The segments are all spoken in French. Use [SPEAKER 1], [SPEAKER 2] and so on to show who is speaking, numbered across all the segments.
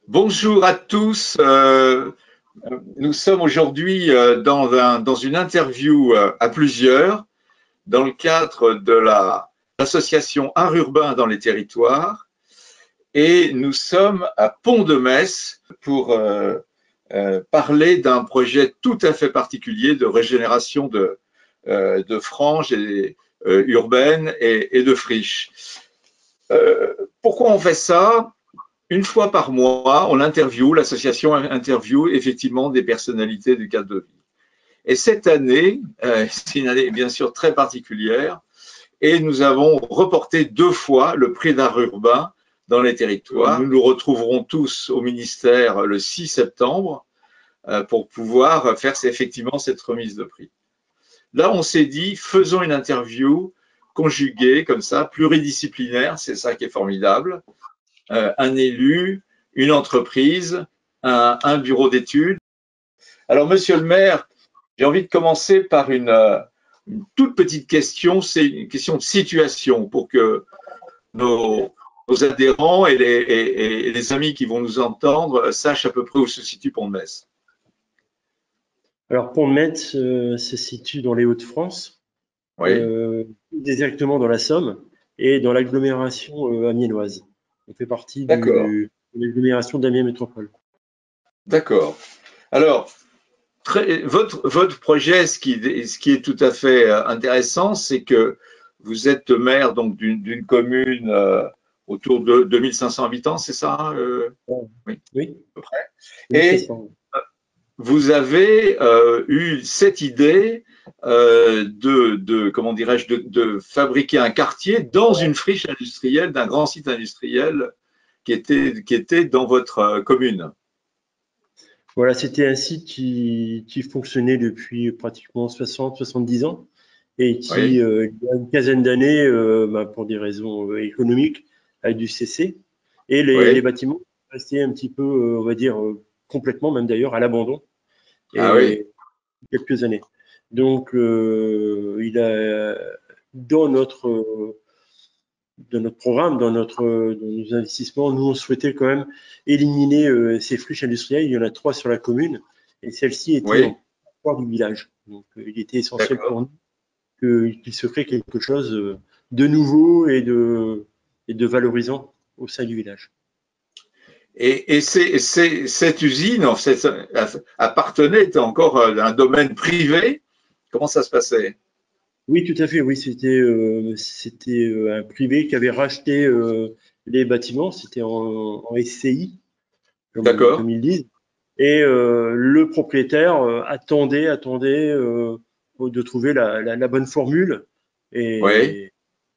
[SPEAKER 1] Bonjour à tous. Nous sommes aujourd'hui dans une interview à plusieurs dans le cadre de l'association Art urbain dans les territoires et nous sommes à Pont-de-Metz pour parler d'un projet tout à fait particulier de régénération de franges urbaines et de friches. Pourquoi on fait ça? Une fois par mois, l'association interviewe effectivement des personnalités du cadre de vie. Et cette année, c'est une année bien sûr très particulière, et nous avons reporté 2 fois le prix d'art urbain dans les territoires. Nous nous retrouverons tous au ministère le 6 septembre pour pouvoir faire effectivement cette remise de prix. Là, on s'est dit, faisons une interview conjuguée comme ça, pluridisciplinaire, c'est ça qui est formidable. Un élu, une entreprise, un bureau d'études. Alors, monsieur le maire, j'ai envie de commencer par une toute petite question, c'est une question de situation pour que nos adhérents et les amis qui vont nous entendre sachent à peu près où se situe Pont-de-Metz.
[SPEAKER 2] Alors, Pont-de-Metz se situe dans les Hauts-de-France, directement dans la Somme et dans l'agglomération amiénoise. On fait partie de l'agglomération d'Amiens Métropole.
[SPEAKER 1] D'accord. Alors, votre projet, ce qui est tout à fait intéressant, c'est que vous êtes maire donc d'une commune autour de 2500 habitants, c'est ça
[SPEAKER 2] Oui,
[SPEAKER 1] à peu près. Et vous avez eu cette idée comment dirais-je, de fabriquer un quartier dans une friche industrielle d'un grand site industriel qui était dans votre commune.
[SPEAKER 2] Voilà, c'était un site qui fonctionnait depuis pratiquement 60-70 ans et qui, il y a une quinzaine d'années, pour des raisons économiques, a dû cesser. Et les bâtiments restaient un petit peu, on va dire, complètement, même d'ailleurs, à l'abandon. Quelques années. Donc, il a, dans notre programme, dans nos investissements, nous, on souhaitait quand même éliminer ces friches industrielles. Il y en a 3 sur la commune et celle-ci était en port du village. Donc, il était essentiel pour nous qu'il se crée quelque chose de nouveau et de valorisant au sein du village.
[SPEAKER 1] Et cette usine appartenait encore à un domaine privé. Comment ça se passait?
[SPEAKER 2] Oui, tout à fait. Oui, c'était un privé qui avait racheté les bâtiments. C'était en SCI, comme ils disent. Et le propriétaire attendait de trouver la bonne formule. Et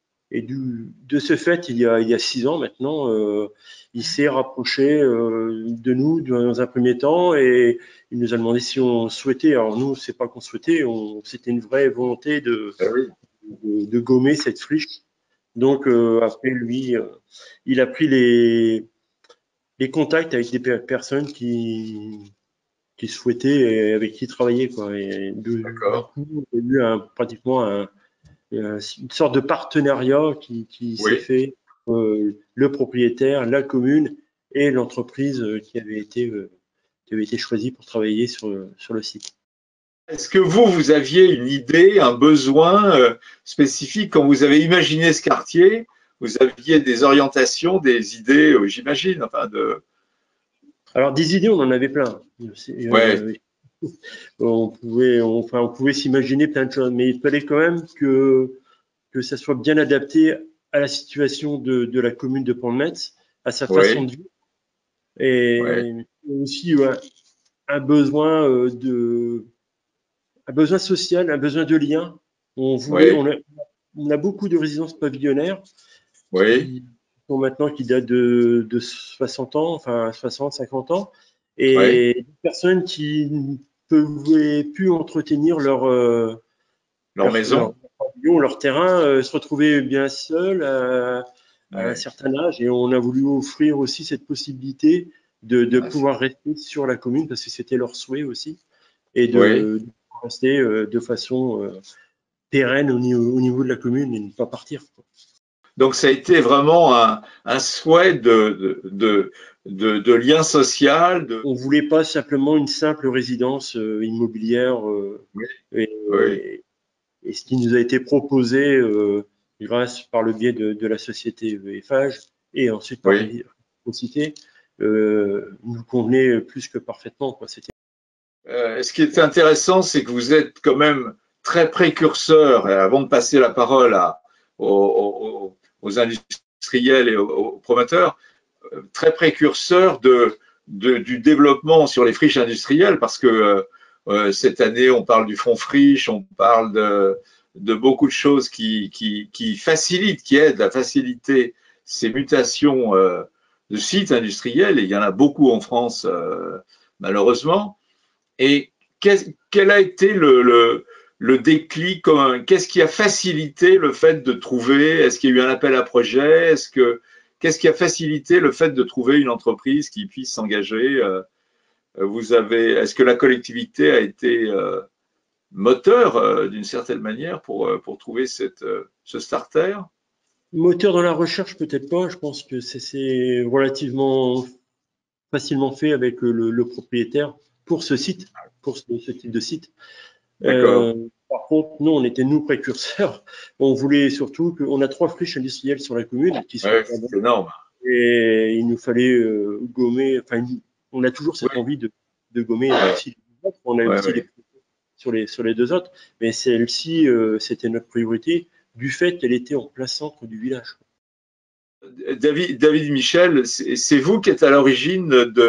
[SPEAKER 2] de ce fait, il y a 6 ans maintenant, il s'est rapproché de nous dans un premier temps et il nous a demandé si on souhaitait. Alors nous, c'est pas qu'on souhaitait, c'était une vraie volonté de gommer cette friche. Donc après lui, il a pris les contacts avec des personnes qui souhaitaient et avec qui travailler, quoi. Et du coup, il y a eu pratiquement une sorte de partenariat qui s'est fait le propriétaire, la commune et l'entreprise qui avait été choisie pour travailler sur le site.
[SPEAKER 1] Est-ce que vous aviez une idée, un besoin spécifique quand vous avez imaginé ce quartier? Vous aviez des orientations, des idées, j'imagine,
[SPEAKER 2] Alors des idées, on en avait plein. On pouvait s'imaginer plein de choses, mais il fallait quand même que ça soit bien adapté à la situation de la commune de Pont-de-Metz, à sa façon de vivre, et aussi un besoin social, un besoin de lien. On a beaucoup de résidences pavillonnaires qui datent de 60 ans, enfin 60, 50 ans, et des personnes qui ne pouvaient plus entretenir leur
[SPEAKER 1] maison,
[SPEAKER 2] leur terrain, se retrouvaient bien seuls à un certain âge, et on a voulu offrir aussi cette possibilité de pouvoir rester sur la commune parce que c'était leur souhait aussi, et de rester de façon pérenne au niveau de la commune et ne pas partir.
[SPEAKER 1] Donc ça a été vraiment un souhait de lien social.
[SPEAKER 2] On voulait pas simplement une simple résidence immobilière.
[SPEAKER 1] Oui,
[SPEAKER 2] Et,
[SPEAKER 1] oui,
[SPEAKER 2] et ce qui nous a été proposé grâce par le biais de la société Eiffage et ensuite par
[SPEAKER 1] oui.
[SPEAKER 2] Réciprocité nous convenait plus que parfaitement, quoi. C'était
[SPEAKER 1] Ce qui est intéressant, c'est que vous êtes quand même très précurseur, et avant de passer la parole aux industriels et aux promoteurs, très précurseur du développement sur les friches industrielles, parce que cette année, on parle du fonds friche, on parle de beaucoup de choses qui facilitent, qui aident à faciliter ces mutations de sites industriels, et il y en a beaucoup en France, malheureusement. Et quel a été le déclic? Qu'est-ce qui a facilité le fait de trouver? Est-ce qu'il y a eu un appel à projet? Qu'est-ce qui a facilité le fait de trouver une entreprise qui puisse s'engager? Est-ce que la collectivité a été moteur d'une certaine manière pour trouver ce starter?
[SPEAKER 2] moteur dans la recherche, peut-être pas. Je pense que c'est relativement facilement fait avec le propriétaire pour ce site, pour ce type de site.
[SPEAKER 1] D'accord.
[SPEAKER 2] Par contre, nous, on était nous précurseurs. On voulait surtout qu'on a 3 friches industrielles sur la commune qui sont
[SPEAKER 1] Ouais,
[SPEAKER 2] vraiment,
[SPEAKER 1] c'est énorme.
[SPEAKER 2] et il nous fallait gommer. Enfin, on a toujours
[SPEAKER 1] Oui,
[SPEAKER 2] cette envie de gommer
[SPEAKER 1] ouais,
[SPEAKER 2] aussi les autres. On a
[SPEAKER 1] ouais,
[SPEAKER 2] aussi des
[SPEAKER 1] ouais.
[SPEAKER 2] projets sur les 2 autres, mais celle-ci, c'était notre priorité du fait qu'elle était en plein centre du village.
[SPEAKER 1] David Michel, c'est vous qui êtes à l'origine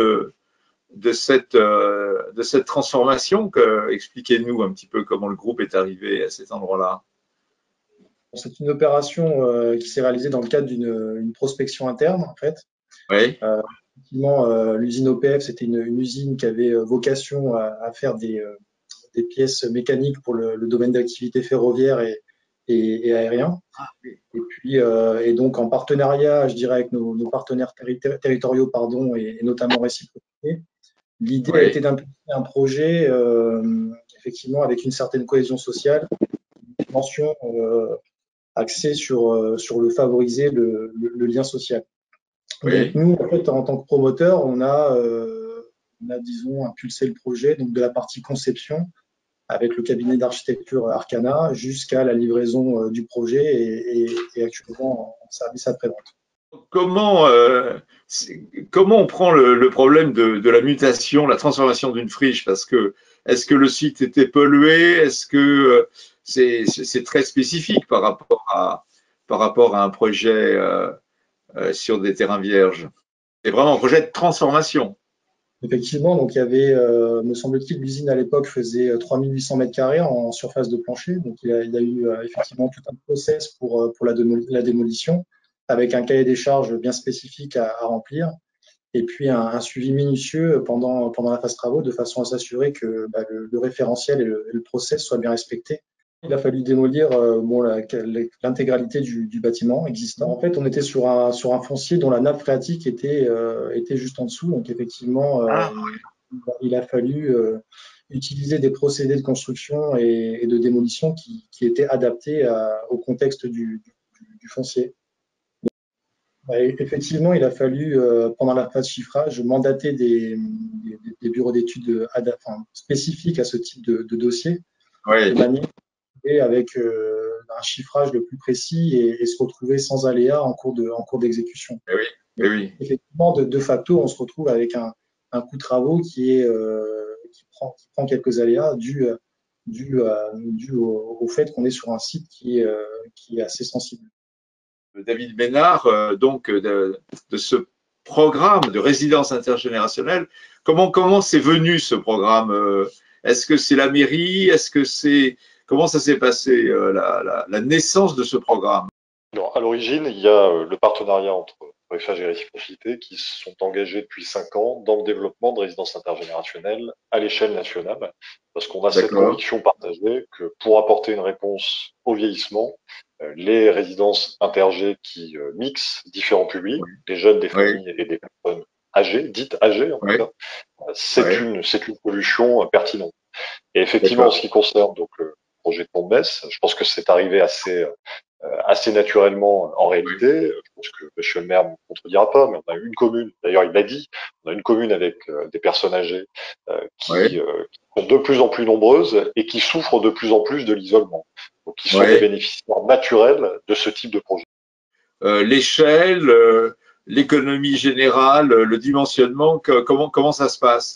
[SPEAKER 1] de cette transformation. Expliquez-nous un petit peu comment le groupe est arrivé à cet endroit-là.
[SPEAKER 3] C'est une opération qui s'est réalisée dans le cadre d'une prospection interne, en fait.
[SPEAKER 1] Oui,
[SPEAKER 3] Effectivement, l'usine OPF, c'était une usine qui avait vocation à faire des pièces mécaniques pour le domaine d'activité ferroviaire et aérien. Et puis, et donc en partenariat, je dirais, avec nos partenaires territoriaux, pardon, et notamment Réciprocité, l'idée a
[SPEAKER 1] oui,
[SPEAKER 3] été d'impulser un projet, effectivement, avec une certaine cohésion sociale, une mention axée sur le favoriser le lien social. Donc
[SPEAKER 1] oui,
[SPEAKER 3] nous, en fait, en tant que promoteur, disons, impulsé le projet, donc de la partie conception avec le cabinet d'architecture Arcana jusqu'à la livraison du projet et actuellement en service après-vente.
[SPEAKER 1] Comment, comment on prend le problème de la mutation, la transformation d'une friche? Parce que est-ce que le site était pollué? Est-ce que c'est très spécifique par rapport à un projet sur des terrains vierges? C'est vraiment un projet de transformation.
[SPEAKER 3] Effectivement, donc il y avait, me semble-t-il, l'usine à l'époque faisait 3800 mètres carrés en surface de plancher. Donc il y a eu effectivement tout un process pour la démolition, avec un cahier des charges bien spécifique à remplir, et puis un suivi minutieux pendant la phase travaux, de façon à s'assurer que le référentiel et le process soient bien respectés. Il a fallu démolir l'intégralité du bâtiment existant. En fait, on était sur un foncier dont la nappe phréatique était juste en dessous. Donc, effectivement,
[SPEAKER 1] Ah,
[SPEAKER 3] il a fallu utiliser des procédés de construction et de démolition qui étaient adaptés au contexte du foncier. Et effectivement, il a fallu, pendant la phase chiffrage, mandater des bureaux d'études spécifiques à ce type de dossier, de
[SPEAKER 1] oui,
[SPEAKER 3] manière avec un chiffrage le plus précis et se retrouver sans aléa en cours d'exécution.
[SPEAKER 1] eh oui,
[SPEAKER 3] Mais
[SPEAKER 1] eh oui.
[SPEAKER 3] effectivement, de facto, on se retrouve avec un coût de travaux qui prend quelques aléas dû au fait qu'on est sur un site qui est assez sensible.
[SPEAKER 1] David Ménard, donc de ce programme de résidence intergénérationnelle. Comment c'est venu ce programme? Est-ce que c'est la mairie? Comment ça s'est passé la naissance de ce programme?
[SPEAKER 4] Alors, à l'origine, il y a le partenariat entre Eiffage et Réciprocité qui se sont engagés depuis 5 ans dans le développement de résidences intergénérationnelles à l'échelle nationale, parce qu'on a cette
[SPEAKER 1] D'accord.
[SPEAKER 4] conviction partagée que pour apporter une réponse au vieillissement, les résidences intergé qui mixent différents publics,
[SPEAKER 1] Oui,
[SPEAKER 4] des jeunes, des
[SPEAKER 1] oui,
[SPEAKER 4] familles et des personnes âgées, dites âgées en tout
[SPEAKER 1] oui,
[SPEAKER 4] cas,
[SPEAKER 1] oui.
[SPEAKER 4] c'est une solution pertinente. Et effectivement, en
[SPEAKER 1] D'accord.
[SPEAKER 4] ce qui concerne donc le projet de Pont-de-Metz, je pense que c'est arrivé assez assez naturellement en réalité. Je pense que monsieur le maire ne me contredira pas, mais on a une commune, d'ailleurs il l'a dit, on a une commune avec des personnes âgées qui sont de plus en plus nombreuses et qui souffrent de plus en plus de l'isolement. Donc qui sont des bénéficiaires naturels de ce type de projet.
[SPEAKER 1] L'échelle, l'économie générale, le dimensionnement, comment ça se passe?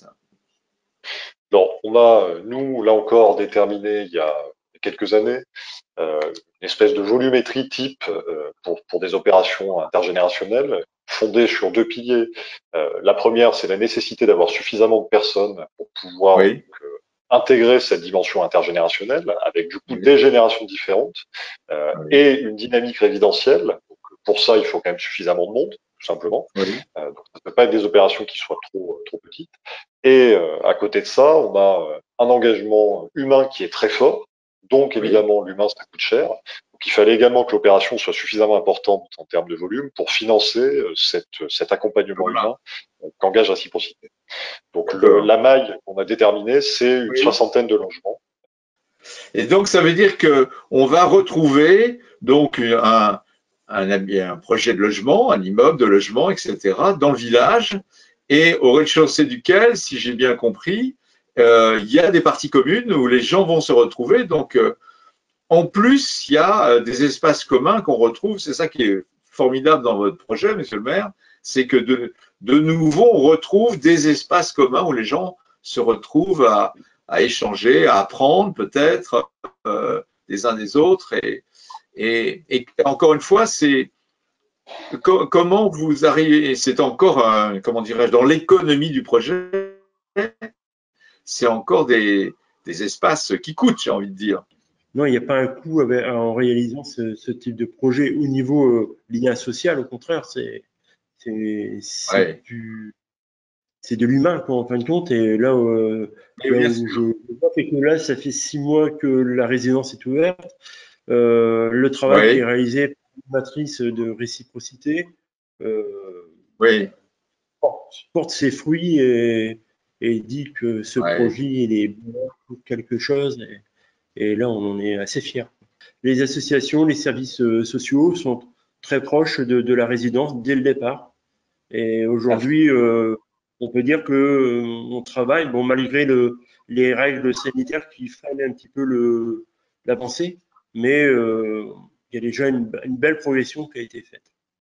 [SPEAKER 4] Non, on a, nous, là encore, déterminé il y a quelques années une espèce de volumétrie type pour des opérations intergénérationnelles fondées sur deux piliers. La première, c'est la nécessité d'avoir suffisamment de personnes pour pouvoir intégrer cette dimension intergénérationnelle avec du coup des générations différentes et une dynamique résidentielle. Donc, pour ça, il faut quand même suffisamment de monde, tout simplement. Donc, ça ne peut pas être des opérations qui soient trop petites. Et à côté de ça, on a un engagement humain qui est très fort. Donc, évidemment, l'humain, ça coûte cher. Donc, il fallait également que l'opération soit suffisamment importante en termes de volume pour financer cet accompagnement humain qu'engage Réciprocité. Donc, la maille qu'on a déterminée, c'est une soixantaine de logements.
[SPEAKER 1] Et donc, ça veut dire que on va retrouver donc un projet de logement, un immeuble de logement, etc., dans le village, et au rez-de-chaussée duquel, si j'ai bien compris, il y a des parties communes où les gens vont se retrouver. Donc, en plus, il y a des espaces communs qu'on retrouve. C'est ça qui est formidable dans votre projet, monsieur le maire, c'est que de nouveau, on retrouve des espaces communs où les gens se retrouvent à échanger, à apprendre peut-être des uns des autres. Et encore une fois, c'est comment vous arrivez, c'est encore, comment dirais-je, dans l'économie du projet, c'est encore des espaces qui coûtent, j'ai envie de dire.
[SPEAKER 2] Non, il n'y a pas un coût en réalisant ce type de projet au niveau lien social. Au contraire, c'est de l'humain, en fin de compte. Et là, où je vois, c'est que là, ça fait 6 mois que la résidence est ouverte. Le travail qui est réalisé par la matrice de Réciprocité porte ses fruits et dit que ce projet il est bon pour quelque chose. Et là, on en est assez fiers. Les associations, les services sociaux sont très proches de la résidence dès le départ. Et aujourd'hui, on peut dire que on travaille, bon, malgré les règles sanitaires qui freinent un petit peu l'avancée, mais il y a déjà une belle progression qui a été faite.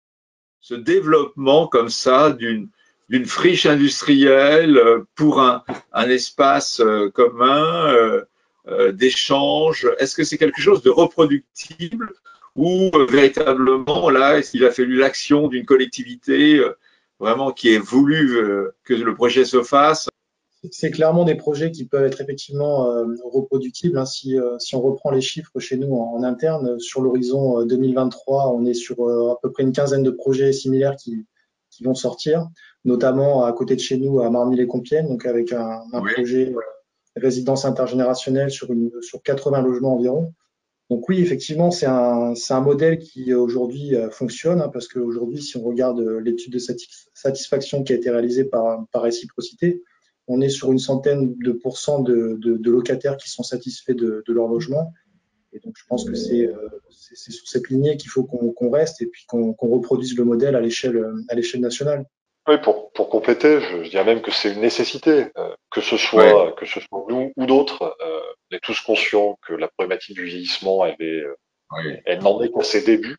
[SPEAKER 1] Ce développement comme ça d'une friche industrielle pour un espace commun d'échange, est-ce que c'est quelque chose de reproductible ou véritablement là, il a fallu l'action d'une collectivité vraiment qui ait voulu que le projet se fasse?
[SPEAKER 3] C'est clairement des projets qui peuvent être effectivement reproductibles. Hein. Si on reprend les chiffres chez nous en interne, sur l'horizon 2023, on est sur à peu près une quinzaine de projets similaires qui vont sortir, notamment à côté de chez nous, à Marny-les-Compiègnes, donc avec un projet résidence intergénérationnelle sur 80 logements environ. Donc oui, effectivement, c'est un modèle qui aujourd'hui fonctionne, hein, parce qu'aujourd'hui, si on regarde l'étude de satisfaction qui a été réalisée par Réciprocité, on est sur une centaine de pourcents de locataires qui sont satisfaits de leur logement. Et donc, je pense que c'est sur cette lignée qu'il faut qu'on reste et puis qu'on reproduise le modèle à l'échelle nationale.
[SPEAKER 4] Oui, pour compléter, je dirais même que c'est une nécessité, que ce soit nous ou d'autres. On est tous conscients que la problématique du vieillissement, elle n'en est qu'à ses débuts.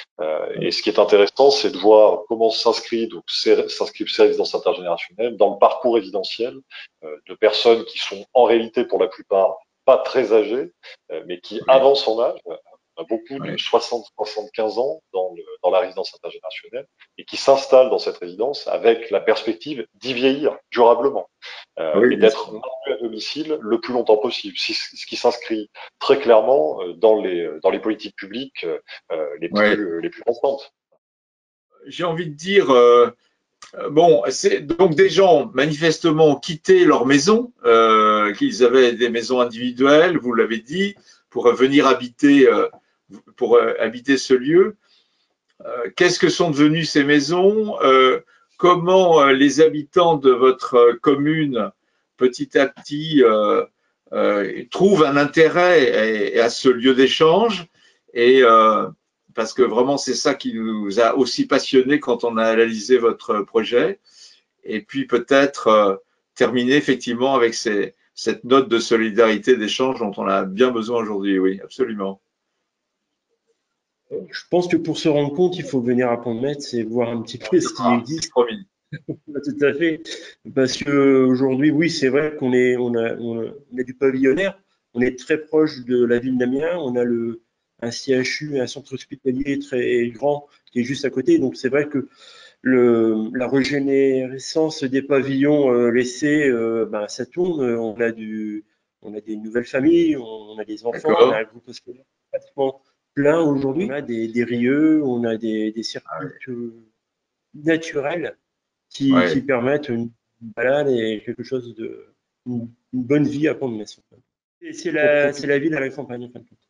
[SPEAKER 4] Et ce qui est intéressant, c'est de voir comment s'inscrivent ces résidences intergénérationnelles dans le parcours résidentiel de personnes qui sont en réalité pour la plupart pas très âgées, mais qui avancent en âge. On a beaucoup de 60-75 ans dans la résidence intergénérationnelle et qui s'installent dans cette résidence avec la perspective d'y vieillir durablement et d'être maintenu à domicile le plus longtemps possible, ce qui s'inscrit très clairement dans les politiques publiques les plus constantes.
[SPEAKER 1] J'ai envie de dire, bon, c'est donc des gens manifestement ont quitté leur maison, qu'ils avaient des maisons individuelles, vous l'avez dit, pour venir habiter ce lieu. Qu'est-ce que sont devenues ces maisons? Comment les habitants de votre commune, petit à petit, trouvent un intérêt à ce lieu d'échange? Et parce que vraiment c'est ça qui nous a aussi passionnés quand on a analysé votre projet. Et puis peut-être terminer effectivement avec cette note de solidarité, d'échange dont on a bien besoin aujourd'hui. Oui, absolument.
[SPEAKER 2] Je pense que pour se rendre compte, il faut venir à Pont-de-Metz et voir un petit peu ce qui existe.
[SPEAKER 1] Promis.
[SPEAKER 2] Tout à fait. Parce que aujourd'hui, oui, c'est vrai on a du pavillonnaire. On est très proche de la ville d'Amiens. On a un CHU, un centre hospitalier très grand qui est juste à côté. Donc c'est vrai que la régénérescence des pavillons laissés, ça tourne. On a des nouvelles familles, on a des enfants, on a un groupe scolaire pratiquement plein aujourd'hui. On a des rieux, on a des circuits naturels qui permettent une balade et quelque chose une bonne vie à Pont-de-Metz. C'est la ville à la campagne, en fin de compte.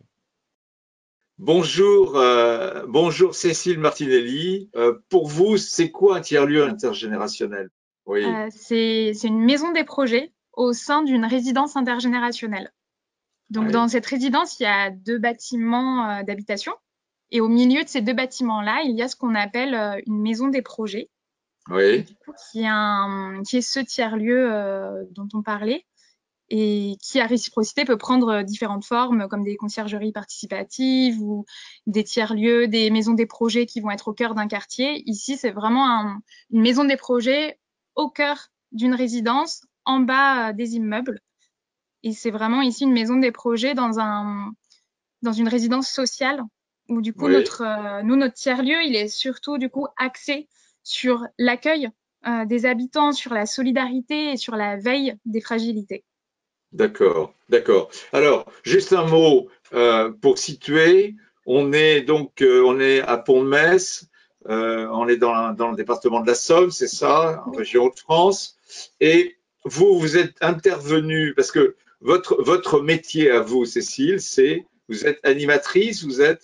[SPEAKER 1] Bonjour, bonjour Cécile Martinelli. Pour vous, c'est quoi un tiers-lieu intergénérationnel?
[SPEAKER 5] Oui. C'est une maison des projets au sein d'une résidence intergénérationnelle. Donc, dans cette résidence, il y a 2 bâtiments d'habitation. Et au milieu de ces 2 bâtiments-là, il y a ce qu'on appelle une maison des projets.
[SPEAKER 1] Oui.
[SPEAKER 5] Du coup, qui est ce tiers-lieu dont on parlait et qui, à réciprocité, peut prendre différentes formes, comme des conciergeries participatives ou des tiers-lieux, des maisons des projets qui vont être au cœur d'un quartier. Ici, c'est vraiment une maison des projets au cœur d'une résidence, en bas des immeubles. Et c'est vraiment ici une maison des projets dans une résidence sociale où, du coup, notre tiers-lieu, il est surtout, du coup, axé sur l'accueil des habitants, sur la solidarité et sur la veille des fragilités.
[SPEAKER 1] D'accord, d'accord. Alors, juste un mot pour situer. On est à Pont-de-Metz, on est dans le département de la Somme, c'est ça, en région Hauts-de-France. Et vous êtes intervenu, parce que votre métier à vous, Cécile, vous êtes animatrice,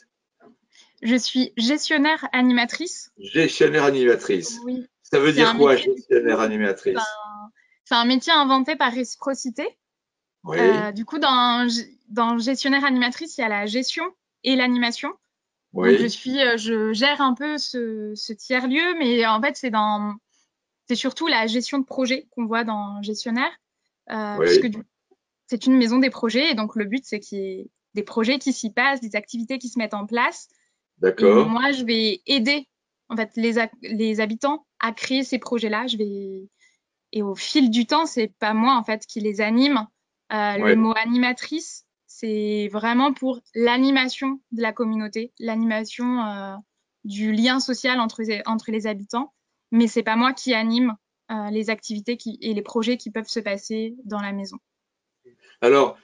[SPEAKER 5] Je suis gestionnaire animatrice.
[SPEAKER 1] Gestionnaire animatrice.
[SPEAKER 5] Oui.
[SPEAKER 1] Ça veut dire quoi, gestionnaire animatrice?
[SPEAKER 5] C'est un métier inventé par réciprocité.
[SPEAKER 1] Oui.
[SPEAKER 5] Du coup, dans gestionnaire animatrice, il y a la gestion et l'animation.
[SPEAKER 1] Oui.
[SPEAKER 5] Donc, je gère un peu ce tiers-lieu, mais en fait, c'est surtout la gestion de projet qu'on voit dans gestionnaire, puisque c'est une maison des projets, et donc le but, c'est qu'il y ait des projets qui s'y passent, des activités qui se mettent en place.
[SPEAKER 1] D'accord.
[SPEAKER 5] Et moi, je vais aider en fait les habitants à créer ces projets-là. Et au fil du temps, c'est pas moi en fait qui les anime. Le mot animatrice, c'est vraiment pour l'animation de la communauté, l'animation du lien social entre les habitants. Mais c'est pas moi qui anime les activités et les projets qui peuvent se passer dans la maison.
[SPEAKER 1] Alors,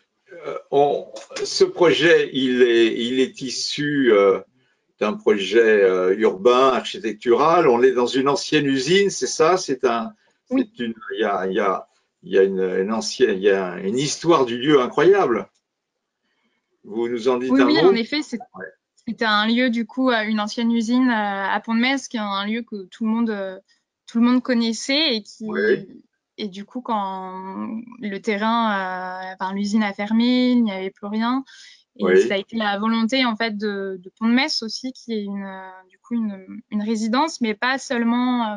[SPEAKER 1] ce projet, il est issu d'un projet urbain, architectural. On est dans une ancienne usine, c'est ça?
[SPEAKER 5] Oui.
[SPEAKER 1] Il y a une histoire du lieu incroyable. Vous nous en dites un mot?
[SPEAKER 5] Oui, en effet, c'était un lieu, du coup, une ancienne usine à Pont-de-Metz, qui est un lieu que tout le monde connaissait et du coup, quand le terrain, l'usine a fermé, il n'y avait plus rien. Et ça a été la volonté, en fait, de Pont-de-Metz aussi, qui est une résidence, mais pas seulement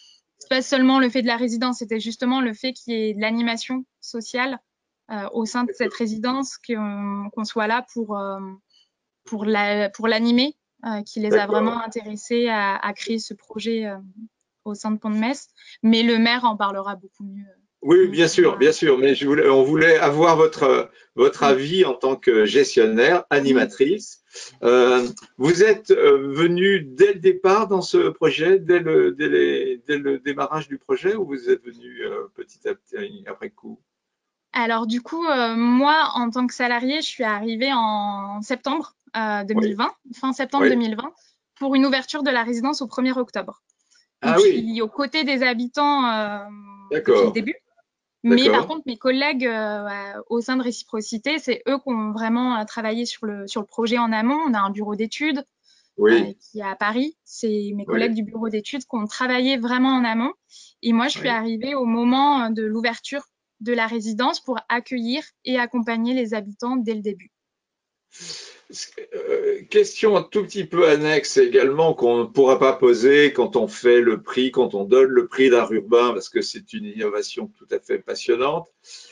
[SPEAKER 5] le fait de la résidence, c'était justement le fait qu'il y ait de l'animation sociale au sein de cette résidence, qu'on soit là pour l'animer, qui les a vraiment intéressés à créer ce projet au sein de Pont-de-Metz. Mais le maire en parlera beaucoup mieux.
[SPEAKER 1] Oui, bien sûr, mais on voulait avoir votre avis en tant que gestionnaire, animatrice. Vous êtes venu dès le départ dans ce projet, dès le démarrage du projet, ou vous êtes venu petit à petit après coup?
[SPEAKER 5] Alors du coup, moi, en tant que salariée, je suis arrivée en septembre 2020, fin septembre 2020, pour une ouverture de la résidence au 1er octobre. Donc, je suis aux côtés des habitants depuis le début. Mais par contre, mes collègues au sein de Réciprocité, c'est eux qui ont vraiment travaillé sur le projet en amont. On a un bureau d'études qui est à Paris. C'est mes collègues du bureau d'études qui ont travaillé vraiment en amont. Et moi, je suis arrivée au moment de l'ouverture de la résidence pour accueillir et accompagner les habitants dès le début.
[SPEAKER 1] Question un tout petit peu annexe également qu'on ne pourra pas poser quand on fait le prix, quand on donne le prix d'art urbain, parce que c'est une innovation tout à fait passionnante.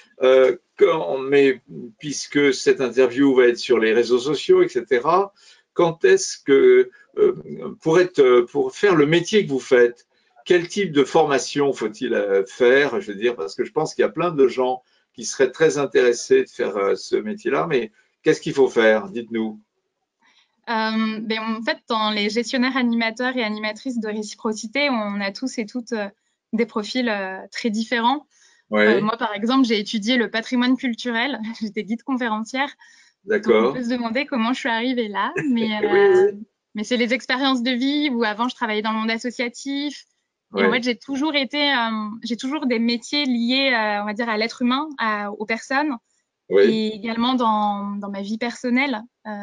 [SPEAKER 1] Mais puisque cette interview va être sur les réseaux sociaux, etc., quand est-ce que, pour faire le métier que vous faites, quel type de formation faut-il faire? Je veux dire, parce que je pense qu'il y a plein de gens qui seraient très intéressés de faire ce métier-là, mais qu'est-ce qu'il faut faire? Dites-nous.
[SPEAKER 5] En fait, dans les gestionnaires animateurs et animatrices de réciprocité, on a tous et toutes des profils très différents.
[SPEAKER 1] Oui,
[SPEAKER 5] Moi, par exemple, j'ai étudié le patrimoine culturel. J'étais guide conférencière. Donc, on
[SPEAKER 1] d'accord.
[SPEAKER 5] peut se demander comment je suis arrivée là.
[SPEAKER 1] Oui, oui,
[SPEAKER 5] Mais c'est les expériences de vie où avant, je travaillais dans le monde associatif. Et en fait,
[SPEAKER 1] oui,
[SPEAKER 5] j'ai toujours des métiers liés, on va dire, à l'être humain, aux personnes.
[SPEAKER 1] oui,
[SPEAKER 5] Et également dans ma vie personnelle,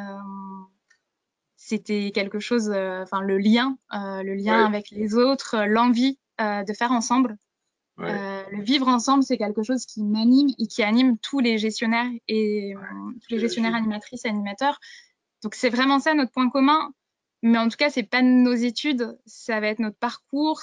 [SPEAKER 5] c'était quelque chose, enfin, le lien
[SPEAKER 1] oui,
[SPEAKER 5] avec les autres, l'envie de faire ensemble.
[SPEAKER 1] oui,
[SPEAKER 5] Le vivre ensemble, c'est quelque chose qui m'anime et qui anime tous les gestionnaires et tous les gestionnaires
[SPEAKER 1] j'imagine.
[SPEAKER 5] animatrices et animateurs. Donc c'est vraiment ça notre point commun. Mais en tout cas, c'est pas nos études, ça va être notre parcours,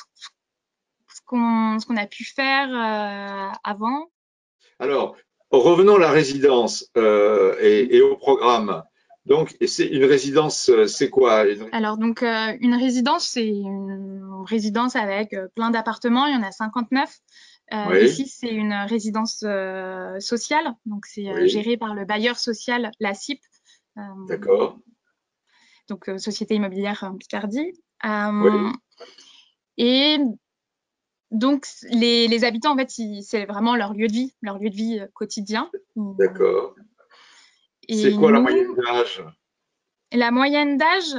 [SPEAKER 5] ce qu'on a pu faire avant.
[SPEAKER 1] Alors, revenons à la résidence et au programme. Donc, c'est une résidence, c'est quoi?
[SPEAKER 5] Alors donc une résidence, c'est une résidence avec plein d'appartements. Il y en a 59.
[SPEAKER 1] Oui,
[SPEAKER 5] Ici, c'est une résidence sociale, donc c'est
[SPEAKER 1] oui,
[SPEAKER 5] géré par le bailleur social, la CIP. Euh,
[SPEAKER 1] d'accord.
[SPEAKER 5] donc Société immobilière Picardie.
[SPEAKER 1] Oui,
[SPEAKER 5] Et donc les habitants, en fait, c'est vraiment leur lieu de vie quotidien.
[SPEAKER 1] d'accord. C'est
[SPEAKER 5] Et
[SPEAKER 1] quoi la
[SPEAKER 5] nous,
[SPEAKER 1] moyenne d'âge?
[SPEAKER 5] la moyenne d'âge,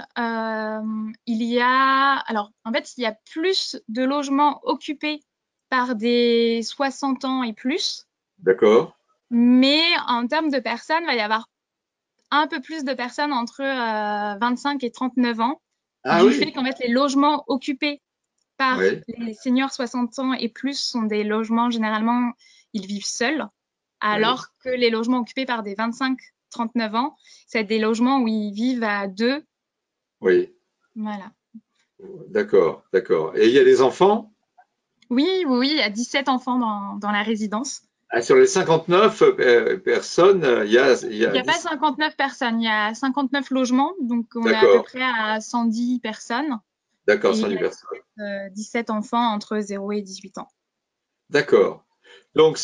[SPEAKER 5] il y a, alors en fait, il y a plus de logements occupés par des 60 ans et plus,
[SPEAKER 1] D'accord.
[SPEAKER 5] mais en termes de personnes, il va y avoir un peu plus de personnes entre 25 et 39 ans,
[SPEAKER 1] Ah
[SPEAKER 5] du fait
[SPEAKER 1] oui,
[SPEAKER 5] qu'en fait, les logements occupés par
[SPEAKER 1] oui,
[SPEAKER 5] les seniors 60 ans et plus sont des logements, généralement, ils vivent seuls,
[SPEAKER 1] oui,
[SPEAKER 5] alors que les logements occupés par des 25-39 ans, c'est des logements où ils vivent à deux.
[SPEAKER 1] oui,
[SPEAKER 5] Voilà.
[SPEAKER 1] d'accord, d'accord. Et il y a des enfants?
[SPEAKER 5] Oui, oui, oui, il y a 17 enfants dans la résidence.
[SPEAKER 1] Ah, sur les 59 personnes, il y
[SPEAKER 5] Il
[SPEAKER 1] a
[SPEAKER 5] n'y a pas
[SPEAKER 1] 10.
[SPEAKER 5] 59 personnes, il y a 59 logements, donc on est à peu
[SPEAKER 1] D'accord,
[SPEAKER 5] près à 110 personnes.
[SPEAKER 1] d'accord,
[SPEAKER 5] Et il y
[SPEAKER 1] 110
[SPEAKER 5] a
[SPEAKER 1] personnes.
[SPEAKER 5] 17 enfants entre 0 et 18 ans.
[SPEAKER 1] D'accord. Donc,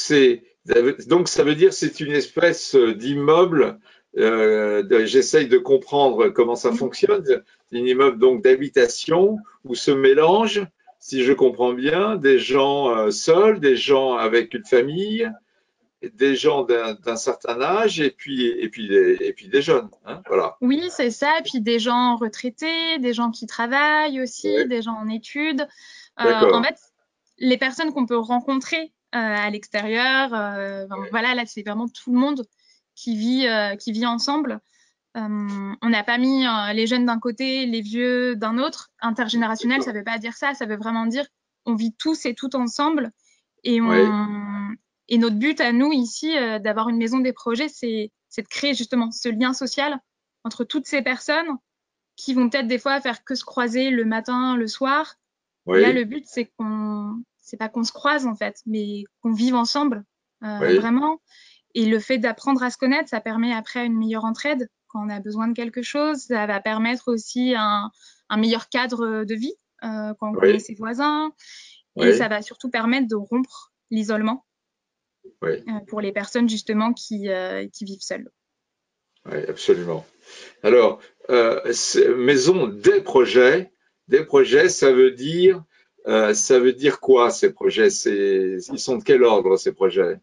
[SPEAKER 1] ça veut dire que c'est une espèce d'immeuble. J'essaye de comprendre comment ça
[SPEAKER 5] Oui,
[SPEAKER 1] fonctionne. C'est un immeuble donc d'habitation où se mélangent, si je comprends bien, des gens seuls, des gens avec une famille, des gens d'un certain âge et puis des jeunes. Hein, voilà.
[SPEAKER 5] oui, c'est ça. Et puis des gens retraités, des gens qui travaillent aussi,
[SPEAKER 1] Ouais,
[SPEAKER 5] des gens en études. En
[SPEAKER 1] d'accord.
[SPEAKER 5] fait, les personnes qu'on peut rencontrer à l'extérieur, voilà, là, c'est vraiment tout le monde qui vit ensemble. On n'a pas mis les jeunes d'un côté, les vieux d'un autre. Intergénérationnel, ça
[SPEAKER 1] D'accord.
[SPEAKER 5] veut pas dire ça. Ça veut vraiment dire on vit tous et toutes ensemble. Et,
[SPEAKER 1] Oui,
[SPEAKER 5] et notre but à nous ici, d'avoir une maison des projets, c'est de créer justement ce lien social entre toutes ces personnes qui vont peut-être des fois faire que se croiser le matin, le soir. Et là, le
[SPEAKER 1] oui,
[SPEAKER 5] but, c'est pas qu'on se croise en fait, mais qu'on vive ensemble,
[SPEAKER 1] oui,
[SPEAKER 5] vraiment. Et le fait d'apprendre à se connaître, ça permet après une meilleure entraide quand on a besoin de quelque chose. Ça va permettre aussi un meilleur cadre de vie quand on connaît
[SPEAKER 1] oui,
[SPEAKER 5] ses voisins. Et ça
[SPEAKER 1] oui,
[SPEAKER 5] va surtout permettre de rompre l'isolement
[SPEAKER 1] oui,
[SPEAKER 5] pour les personnes justement qui vivent seules.
[SPEAKER 1] oui, absolument. Alors, maison des projets, ça veut dire quoi ces projets? Ils sont de quel ordre ces projets?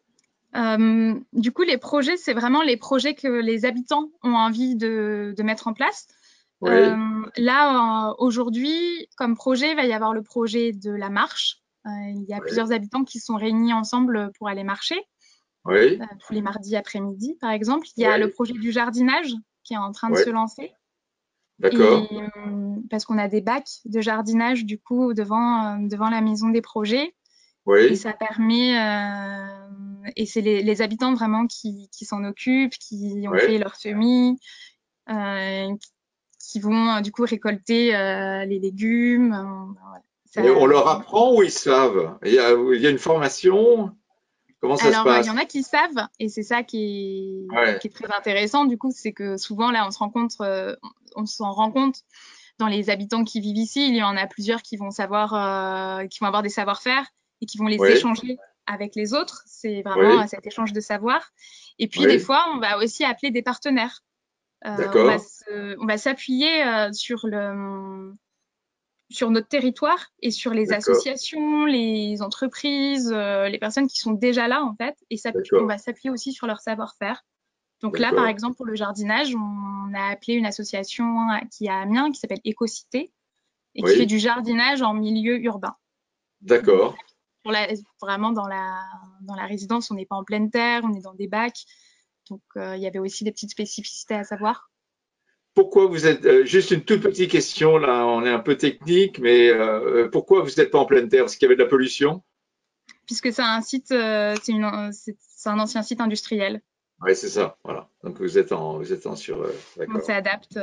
[SPEAKER 5] Du coup, les projets, c'est vraiment les projets que les habitants ont envie de mettre en place.
[SPEAKER 1] Oui,
[SPEAKER 5] Là, aujourd'hui, comme projet, il va y avoir le projet de la marche. Il y a
[SPEAKER 1] oui,
[SPEAKER 5] plusieurs habitants qui sont réunis ensemble pour aller marcher,
[SPEAKER 1] oui,
[SPEAKER 5] tous les mardis après-midi, par exemple. Il y a le
[SPEAKER 1] oui,
[SPEAKER 5] projet du jardinage qui est en train de
[SPEAKER 1] oui,
[SPEAKER 5] se lancer. Et
[SPEAKER 1] d'accord,
[SPEAKER 5] parce qu'on a des bacs de jardinage, du coup, devant la maison des projets. Et
[SPEAKER 1] oui,
[SPEAKER 5] ça permet c'est les habitants vraiment qui s'en occupent, qui ont créé leur semis, qui vont du coup récolter les légumes.
[SPEAKER 1] Et on leur apprend ou ils savent? Il y a une formation? Comment ça se
[SPEAKER 5] Alors,
[SPEAKER 1] passe?
[SPEAKER 5] il y en a qui savent, et c'est ça qui est très intéressant, du coup, c'est que souvent, là, on s'en rend compte dans les habitants qui vivent ici, il y en a plusieurs qui vont qui vont avoir des savoir-faire et qui vont les échanger avec les autres. C'est vraiment cet échange de savoir. Et puis, des fois, on va aussi appeler des partenaires. On va s'appuyer sur notre territoire et sur les associations, les entreprises, les personnes qui sont déjà là, en fait. Et on va s'appuyer aussi sur leur savoir-faire. Donc là, par exemple, pour le jardinage, on a appelé une association qui est à Amiens, qui s'appelle Écocité, et qui fait du jardinage en milieu urbain.
[SPEAKER 1] D'accord.
[SPEAKER 5] Vraiment, dans la résidence, on n'est pas en pleine terre, on est dans des bacs. Donc, il y avait aussi des petites spécificités à savoir.
[SPEAKER 1] Pourquoi vous êtes, juste une toute petite question, là, on est un peu technique, mais pourquoi vous n'êtes pas en pleine terre? Parce qu'il y avait de la pollution?
[SPEAKER 5] Puisque c'est un site, c'est un ancien site industriel.
[SPEAKER 1] Oui, c'est ça, voilà. Donc vous êtes en sur. D'accord.
[SPEAKER 5] On s'adapte.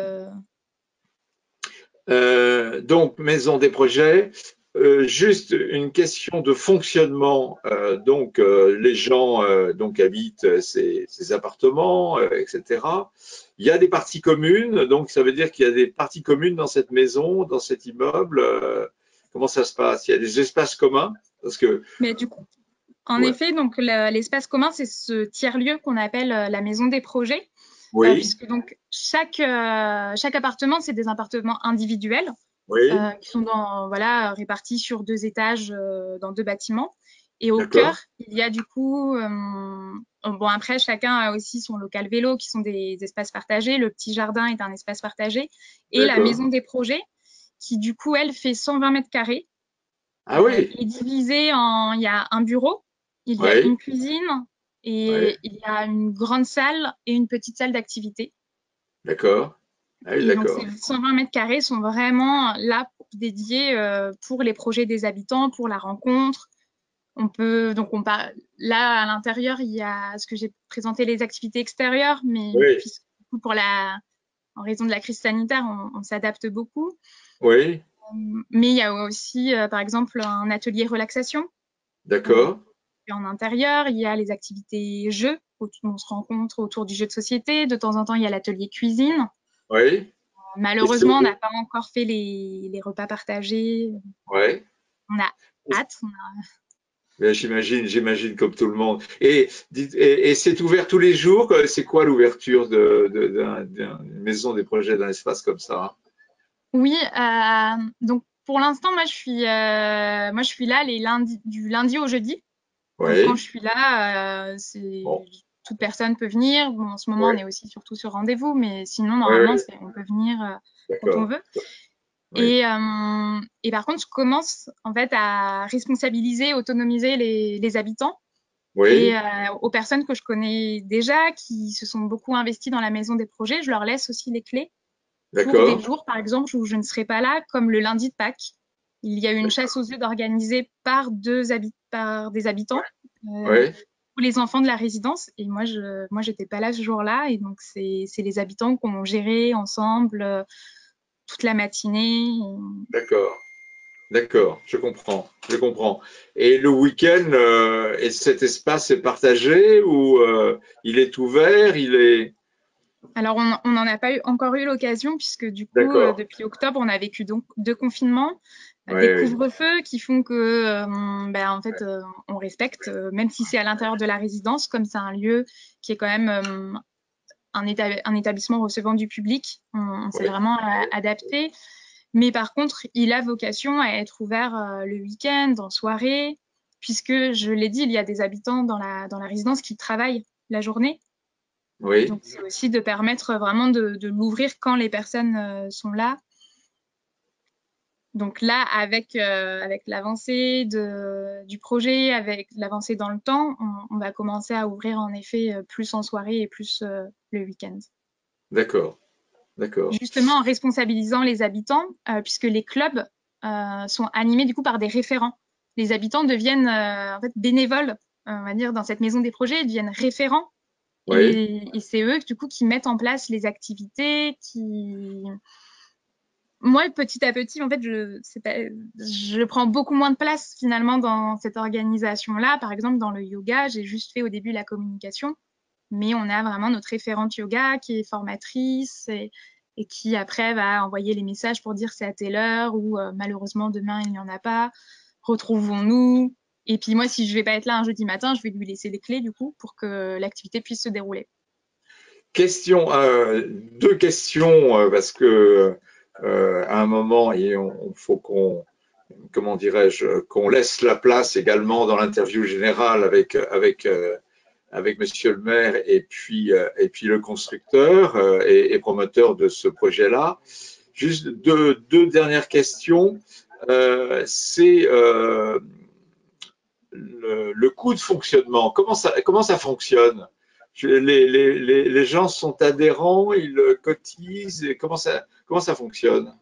[SPEAKER 1] Donc, maison des projets. Juste une question de fonctionnement. Donc, les gens donc habitent ces appartements, etc. Il y a des parties communes. Donc, ça veut dire qu'il y a des parties communes dans cette maison, dans cet immeuble. Comment ça se passe? Il y a des espaces communs? Parce que.
[SPEAKER 5] Mais du coup, en effet, donc l'espace commun, c'est ce tiers-lieu qu'on appelle la maison des projets.
[SPEAKER 1] Oui.
[SPEAKER 5] Puisque donc chaque appartement, c'est des appartements individuels qui sont répartis sur 2 étages dans 2 bâtiments. Et au cœur, il y a du coup, après, chacun a aussi son local vélo qui sont des espaces partagés. Le petit jardin est un espace partagé. Et la maison des projets, qui du coup, elle fait 120 mètres carrés.
[SPEAKER 1] Ah oui.
[SPEAKER 5] Est divisée il y a un bureau, il y a une cuisine, et il y a une grande salle et une petite salle d'activité.
[SPEAKER 1] D'accord. Ah oui,
[SPEAKER 5] et donc, ces 120 mètres carrés sont vraiment là dédiés pour les projets des habitants, pour la rencontre. Là, à l'intérieur, il y a ce que j'ai présenté, les activités extérieures, mais en raison de la crise sanitaire, on s'adapte beaucoup.
[SPEAKER 1] Oui.
[SPEAKER 5] Mais il y a aussi, par exemple, un atelier relaxation.
[SPEAKER 1] D'accord.
[SPEAKER 5] En intérieur, il y a les activités jeux, où on se rencontre autour du jeu de société. De temps en temps, il y a l'atelier cuisine.
[SPEAKER 1] Oui.
[SPEAKER 5] Malheureusement, on n'a pas encore fait les repas partagés.
[SPEAKER 1] Oui.
[SPEAKER 5] On a hâte.
[SPEAKER 1] J'imagine comme tout le monde. Et c'est ouvert tous les jours? C'est quoi l'ouverture d'une maison des projets d'un espace comme ça?
[SPEAKER 5] Oui, donc pour l'instant, moi je suis là du lundi au jeudi. Donc quand je suis là, toute personne peut venir. Bon, en ce moment, on est aussi surtout sur rendez-vous, mais sinon, normalement, on peut venir quand on veut. Et par contre, je commence en fait à responsabiliser, autonomiser les habitants. Et aux personnes que je connais déjà, qui se sont beaucoup investies dans la maison des projets, je leur laisse aussi les clés pour des jours, par exemple, où je ne serai pas là, comme le lundi de Pâques. Il y a eu une chasse aux œufs organisée par des habitants pour les enfants de la résidence. Et moi, j'étais pas là ce jour-là. Et donc, c'est les habitants qui ont géré ensemble toute la matinée.
[SPEAKER 1] D'accord, je comprends. Et le week-end, cet espace est partagé ou il est ouvert,
[SPEAKER 5] Alors, on n'en a pas encore eu l'occasion, puisque du coup, depuis octobre, on a vécu donc 2 confinements, des couvre-feux qui font que, en fait, on respecte, même si c'est à l'intérieur de la résidence, comme c'est un lieu qui est quand même un établissement recevant du public, on s'est vraiment adapté. Mais par contre, il a vocation à être ouvert le week-end, en soirée, puisque, je l'ai dit, il y a des habitants dans la résidence qui travaillent la journée.
[SPEAKER 1] Oui.
[SPEAKER 5] Donc, c'est aussi de permettre vraiment de l'ouvrir quand les personnes sont là. Donc là, avec l'avancée du projet, avec l'avancée dans le temps, on va commencer à ouvrir en effet plus en soirée et plus le week-end.
[SPEAKER 1] D'accord.
[SPEAKER 5] Justement en responsabilisant les habitants, puisque les clubs sont animés du coup par des référents. Les habitants deviennent en fait bénévoles on va dire, dans cette maison des projets, ils deviennent référents.
[SPEAKER 1] Oui.
[SPEAKER 5] Et c'est eux, du coup, qui mettent en place les activités, qui… Moi, petit à petit, en fait, je prends beaucoup moins de place, finalement, dans cette organisation-là. Par exemple, dans le yoga, j'ai juste fait au début la communication, mais on a vraiment notre référente yoga qui est formatrice et qui, après, va envoyer les messages pour dire c'est à telle heure ou malheureusement, demain, il n'y en a pas. Retrouvons-nous. Et puis moi, si je vais pas être là un jeudi matin, je vais lui laisser les clés, du coup, pour que l'activité puisse se dérouler.
[SPEAKER 1] Question, deux questions, parce que à un moment, il faut qu'on, comment dirais-je, qu'on laisse la place également dans l'interview générale avec Monsieur le maire et puis le constructeur et promoteur de ce projet-là. Juste deux dernières questions. C'est le coût de fonctionnement. Comment ça fonctionne? Les gens sont adhérents, ils cotisent, et comment ça fonctionne?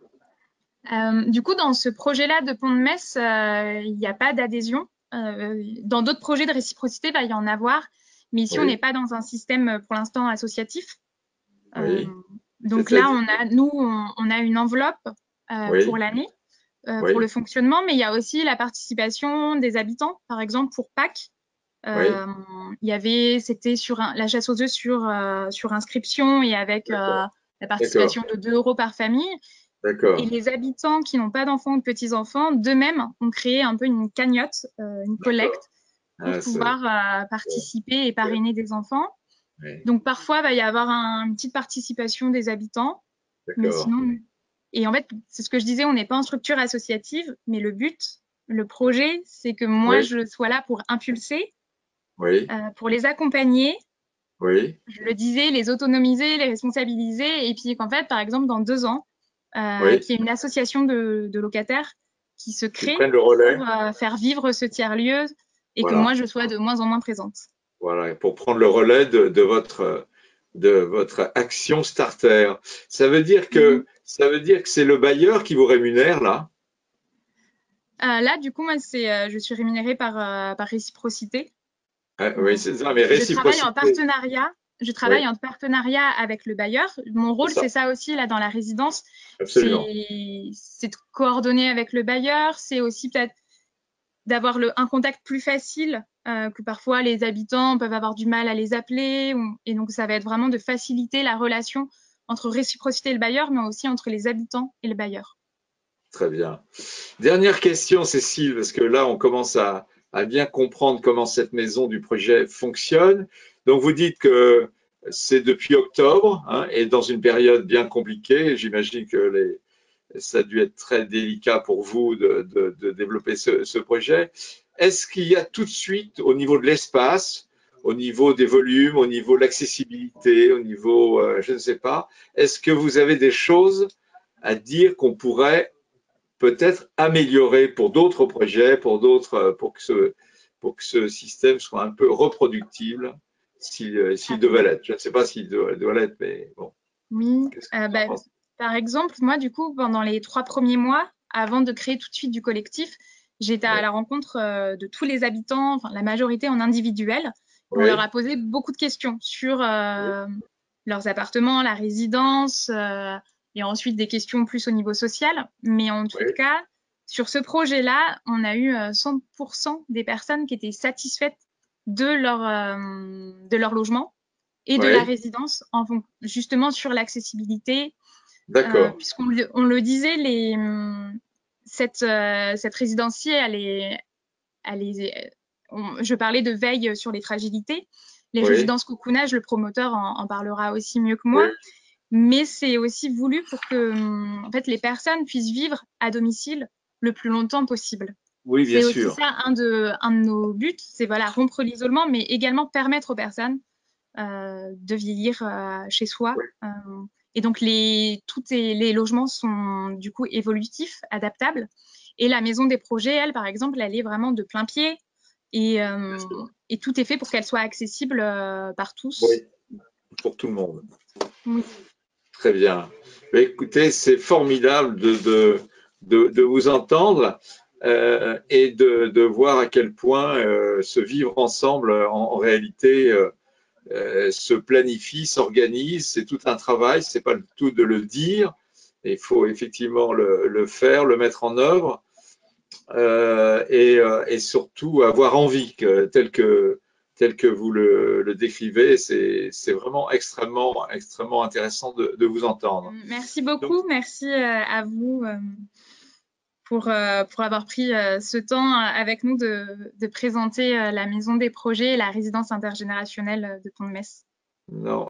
[SPEAKER 5] Du coup, dans ce projet-là de Pont de Metz, il n'y a pas d'adhésion. Dans d'autres projets de réciprocité, il va y en avoir. Mais ici, on n'est
[SPEAKER 1] Oui,
[SPEAKER 5] pas dans un système pour l'instant associatif.
[SPEAKER 1] oui,
[SPEAKER 5] Donc là,
[SPEAKER 1] c'est-à-dire,
[SPEAKER 5] on a une enveloppe pour
[SPEAKER 1] oui,
[SPEAKER 5] l'année pour le
[SPEAKER 1] oui,
[SPEAKER 5] fonctionnement, mais il y a aussi la participation des habitants. Par exemple, pour Pâques,
[SPEAKER 1] oui,
[SPEAKER 5] c'était sur la chasse aux œufs sur inscription et avec
[SPEAKER 1] d'accord,
[SPEAKER 5] la
[SPEAKER 1] d'accord,
[SPEAKER 5] participation de 2 € par famille. Et
[SPEAKER 1] d'accord,
[SPEAKER 5] les habitants qui n'ont pas d'enfants ou de petits-enfants, d'eux-mêmes, ont créé un peu une cagnotte, une
[SPEAKER 1] d'accord.
[SPEAKER 5] collecte pour
[SPEAKER 1] Ah,
[SPEAKER 5] pouvoir
[SPEAKER 1] bon,
[SPEAKER 5] participer et
[SPEAKER 1] ouais,
[SPEAKER 5] parrainer des enfants.
[SPEAKER 1] ouais,
[SPEAKER 5] Donc parfois, il va y avoir une petite participation des habitants, mais
[SPEAKER 1] d'accord,
[SPEAKER 5] sinon… Et en fait, c'est ce que je disais, on n'est pas en structure associative, mais le projet, c'est que moi,
[SPEAKER 1] oui,
[SPEAKER 5] je sois là pour impulser,
[SPEAKER 1] oui,
[SPEAKER 5] pour les accompagner,
[SPEAKER 1] oui,
[SPEAKER 5] je le disais, les autonomiser, les responsabiliser, et puis qu'en fait, par exemple, dans 2 ans,
[SPEAKER 1] oui,
[SPEAKER 5] qu'il y ait une association de locataires qui se
[SPEAKER 1] qui
[SPEAKER 5] crée
[SPEAKER 1] prennent le relais,
[SPEAKER 5] pour faire vivre ce tiers-lieu et que moi,
[SPEAKER 1] voilà.
[SPEAKER 5] je sois de moins en moins présente.
[SPEAKER 1] Voilà, pour prendre le relais de votre action starter. Ça veut dire que c'est le bailleur qui vous rémunère là.
[SPEAKER 5] Là, du coup, moi, je suis rémunérée par réciprocité.
[SPEAKER 1] Ah,
[SPEAKER 5] Euh,
[SPEAKER 1] oui, c'est ça, mais
[SPEAKER 5] je travaille en
[SPEAKER 1] réciprocité.
[SPEAKER 5] partenariat. Je
[SPEAKER 1] Oui,
[SPEAKER 5] travaille en partenariat avec le bailleur. Mon
[SPEAKER 1] c'est
[SPEAKER 5] rôle,
[SPEAKER 1] ça,
[SPEAKER 5] c'est ça aussi là dans la résidence,
[SPEAKER 1] absolument.
[SPEAKER 5] c'est de coordonner avec le bailleur. C'est aussi peut-être d'avoir un contact plus facile que parfois les habitants peuvent avoir du mal à les appeler. Et donc, ça va être vraiment de faciliter la relation entre réciprocité et le bailleur, mais aussi entre les habitants et le bailleur.
[SPEAKER 1] Très bien. Dernière question, Cécile, parce que là, on commence à bien comprendre comment cette maison du projet fonctionne. Donc, vous dites que c'est depuis octobre, hein, et dans une période bien compliquée. J'imagine que ça a dû être très délicat pour vous de développer ce projet. Est-ce qu'il y a tout de suite, au niveau de l'espace, au niveau des volumes, au niveau de l'accessibilité, au niveau, je ne sais pas, est-ce que vous avez des choses à dire qu'on pourrait peut-être améliorer pour d'autres projets, pour que ce système soit un peu reproductible s'il devait l'être. Je ne sais pas s'il doit l'être, mais bon,
[SPEAKER 5] Oui,
[SPEAKER 1] qu'est-ce que vous en pensez?
[SPEAKER 5] par exemple, moi, du coup, pendant les 3 premiers mois, avant de créer tout de suite du collectif, j'étais à
[SPEAKER 1] Oui,
[SPEAKER 5] la rencontre de tous les habitants, enfin la majorité en individuel, et on leur
[SPEAKER 1] oui,
[SPEAKER 5] a posé beaucoup de questions sur
[SPEAKER 1] oui,
[SPEAKER 5] leurs appartements, la résidence, et ensuite des questions plus au niveau social. Mais en tout
[SPEAKER 1] oui,
[SPEAKER 5] cas, sur ce projet-là, on a eu 100% des personnes qui étaient satisfaites de leur logement et de la
[SPEAKER 1] oui,
[SPEAKER 5] résidence, justement sur l'accessibilité,
[SPEAKER 1] d'accord,
[SPEAKER 5] puisqu'on le disait, cette résidence-ci, je parlais de veille sur les fragilités. Les
[SPEAKER 1] oui,
[SPEAKER 5] résidences coucounage, le promoteur en parlera aussi mieux que
[SPEAKER 1] oui,
[SPEAKER 5] moi, mais c'est aussi voulu pour que en fait, les personnes puissent vivre à domicile le plus longtemps possible.
[SPEAKER 1] oui, bien
[SPEAKER 5] C'est aussi
[SPEAKER 1] sûr,
[SPEAKER 5] ça un de nos buts, c'est voilà, rompre l'isolement, mais également permettre aux personnes de vieillir chez soi.
[SPEAKER 1] oui,
[SPEAKER 5] Et donc, les logements sont du coup évolutifs, adaptables. Et la maison des projets, elle, par exemple, elle est vraiment de plein pied.
[SPEAKER 1] bien sûr,
[SPEAKER 5] Et tout est fait pour qu'elle soit accessible par tous.
[SPEAKER 1] oui, pour tout le monde.
[SPEAKER 5] Oui.
[SPEAKER 1] Très bien. Mais écoutez, c'est formidable de vous entendre. et de voir à quel point ce vivre ensemble en réalité se planifie, s'organise. C'est tout un travail, c'est pas tout de le dire. Il faut effectivement le faire, le mettre en œuvre et surtout avoir envie, tel que vous le décrivez. C'est vraiment extrêmement intéressant de vous entendre.
[SPEAKER 5] Merci beaucoup, donc, merci à vous pour avoir pris ce temps avec nous de présenter la maison des projets et la résidence intergénérationnelle de Pont-de-Metz.
[SPEAKER 1] Non.